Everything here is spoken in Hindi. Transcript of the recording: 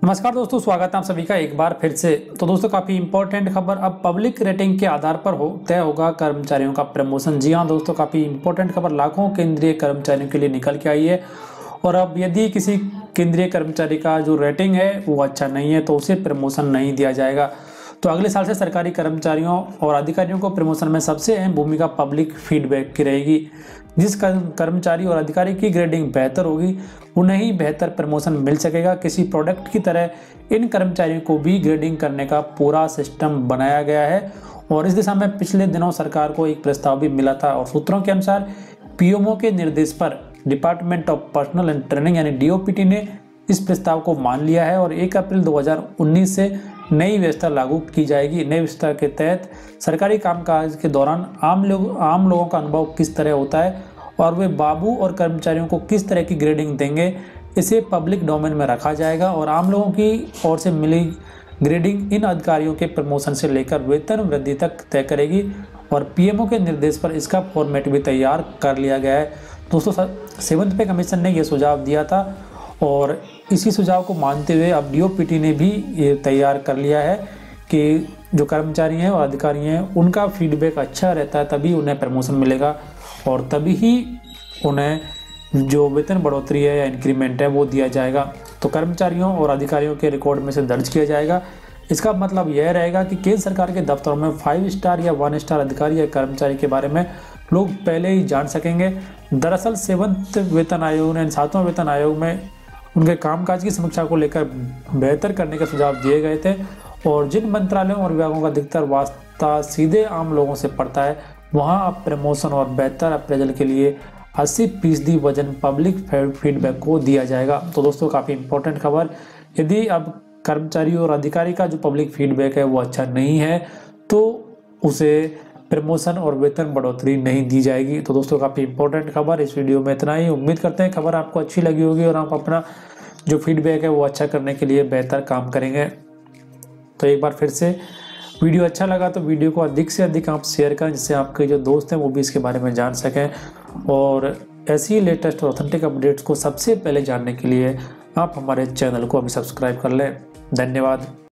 नमस्कार दोस्तों, स्वागत है आप सभी का एक बार फिर से। तो दोस्तों, काफ़ी इंपॉर्टेंट खबर, अब पब्लिक रेटिंग के आधार पर तय होगा कर्मचारियों का प्रमोशन। जी हाँ दोस्तों, काफ़ी इंपॉर्टेंट खबर लाखों केंद्रीय कर्मचारियों के लिए निकल के आई है। और अब यदि किसी केंद्रीय कर्मचारी का जो रेटिंग है वो अच्छा नहीं है तो उसे प्रमोशन नहीं दिया जाएगा। तो अगले साल से सरकारी कर्मचारियों और अधिकारियों को प्रमोशन में सबसे अहम भूमिका पब्लिक फीडबैक की रहेगी। जिस कर्मचारी और अधिकारी की ग्रेडिंग बेहतर होगी उन्हें ही बेहतर प्रमोशन मिल सकेगा। किसी प्रोडक्ट की तरह इन कर्मचारियों को भी ग्रेडिंग करने का पूरा सिस्टम बनाया गया है। और इस दिशा में पिछले दिनों सरकार को एक प्रस्ताव भी मिला था और सूत्रों के अनुसार पीएमओ के निर्देश पर department of personnel and training यानी डीओपीटी ने इस प्रस्ताव को मान लिया है और 1 अप्रैल 2019 से नई व्यवस्था लागू की जाएगी। नई व्यवस्था के तहत सरकारी कामकाज के दौरान आम लोगों का अनुभव किस तरह होता है और वे बाबू और कर्मचारियों को किस तरह की ग्रेडिंग देंगे, इसे पब्लिक डोमेन में रखा जाएगा। और आम लोगों की ओर से मिली ग्रेडिंग इन अधिकारियों के प्रमोशन से लेकर वेतन वृद्धि तक तय करेगी। और पीएमओ के निर्देश पर इसका फॉर्मेट भी तैयार कर लिया गया है। दोस्तों, 7th पे कमीशन ने यह सुझाव दिया था और इसी सुझाव को मानते हुए अब डीओपीटी ने भी ये तैयार कर लिया है कि जो कर्मचारी हैं और अधिकारी हैं उनका फीडबैक अच्छा रहता है तभी उन्हें प्रमोशन मिलेगा और तभी ही उन्हें जो वेतन बढ़ोतरी है या इंक्रीमेंट है वो दिया जाएगा। तो कर्मचारियों और अधिकारियों के रिकॉर्ड में से दर्ज किया जाएगा। इसका मतलब यह रहेगा कि केंद्र सरकार के दफ्तरों में 5 स्टार या 1 स्टार अधिकारी या कर्मचारी के बारे में लोग पहले ही जान सकेंगे। दरअसल 7वें वेतन आयोग ने 7वें वेतन आयोग में उनके कामकाज की समीक्षा को लेकर बेहतर करने के सुझाव दिए गए थे और जिन मंत्रालयों और विभागों का अधिकतर वास्ता सीधे आम लोगों से पड़ता है वहां अब प्रमोशन और बेहतर अप्रेजल के लिए 80% वजन पब्लिक फीडबैक को दिया जाएगा। तो दोस्तों, काफ़ी इंपॉर्टेंट खबर, यदि अब कर्मचारी और अधिकारी का जो पब्लिक फीडबैक है वो अच्छा नहीं है तो उसे प्रमोशन और वेतन बढ़ोतरी नहीं दी जाएगी। तो दोस्तों, काफ़ी इंपॉर्टेंट खबर, इस वीडियो में इतना ही। उम्मीद करते हैं खबर आपको अच्छी लगी होगी और आप अपना जो फीडबैक है वो अच्छा करने के लिए बेहतर काम करेंगे। तो एक बार फिर से वीडियो अच्छा लगा तो वीडियो को अधिक से अधिक आप शेयर करें जिससे आपके जो दोस्त हैं वो भी इसके बारे में जान सकें। और ऐसी लेटेस्ट और ऑथेंटिक अपडेट्स को सबसे पहले जानने के लिए आप हमारे चैनल को अभी सब्सक्राइब कर लें। धन्यवाद।